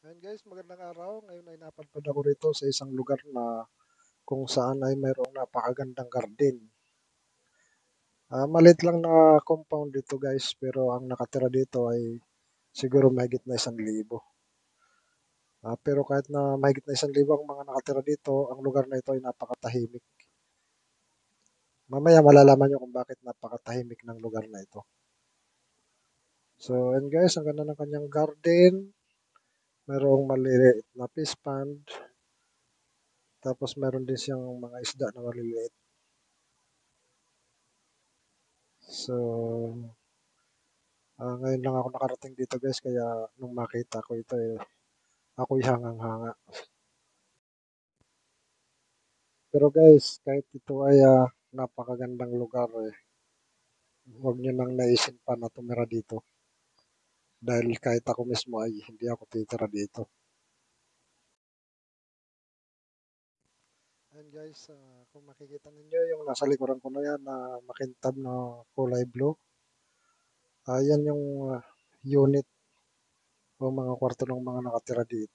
Ayan guys, magandang araw. Ngayon ay napadpad ako rito sa isang lugar na kung saan ay mayroong napakagandang garden. Malit lang na compound dito guys, pero ang nakatira dito ay siguro mahigit na 1,000. Pero kahit na mahigit na 1,000 ang mga nakatira dito, ang lugar na ito ay napakatahimik. Mamaya malalaman nyo kung bakit napakatahimik ng lugar na ito. So, and guys, ang ganda ng kanyang garden. Mayroong maliliit na fish pond. Tapos meron din siyang mga isda na maliliit. So, ngayon lang ako nakarating dito guys, kaya nung makita ko ito ako'y hangang-hanga. Pero guys, kahit ito ay napakagandang lugar huwag nyo nang naisin pa na tumira dito. Dahil kahit ako mismo ay hindi ako titira dito. And guys, kung makikita ninyo yung nasa likuran ko na yan na makintab na kulay blue, yan yung unit o mga kwarto ng mga nakatira dito.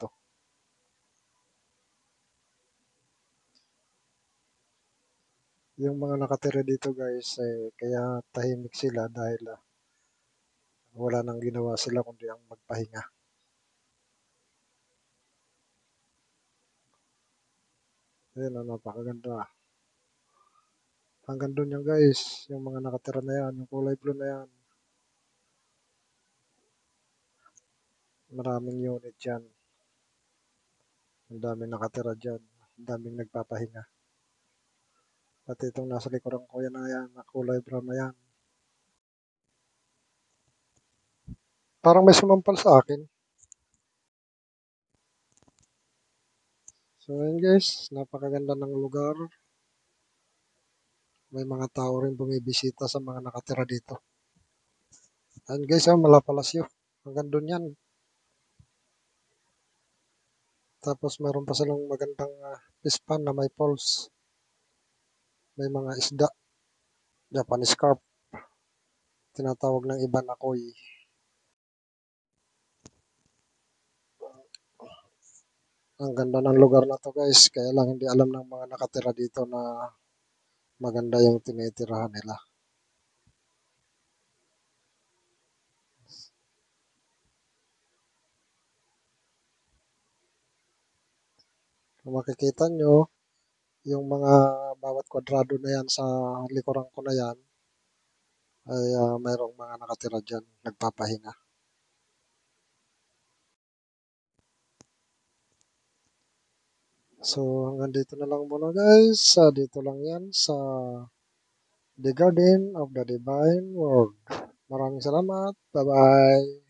Yung mga nakatira dito guys, kaya tahimik sila dahil wala nang ginawa sila kundi ang magpahinga. Ayun, napakaganda. Hanggang doon yan guys, yung mga nakatira na yan, yung kulay blue na yan. Maraming unit yan. Ang daming nakatira dyan. Ang daming nagpapahinga. Pati itong nasa likuran ko yan na yan, na kulay brown na yan. Parang may sumampal sa akin. So yun guys, napakaganda ng lugar. May mga tao rin bumibisita sa mga nakatira dito. Ayan guys, Malapalasyo. Hanggang doon yan. Tapos meron pa silang magandang fish pond na may falls. May mga isda. Japanese carp. Tinatawag ng iba na koi. Ang ganda ng lugar na to guys. Kaya lang hindi alam ng mga nakatira dito na maganda yung tinitirahan nila. Kung makikita nyo, yung mga bawat kwadrado na yan sa likuran ko na yan, ay mayroong mga nakatira dyan, nagpapahinga. So hanggang dito na lang muna guys. Dito lang yan sa The Garden of the Divine World. Maraming salamat. Bye-bye.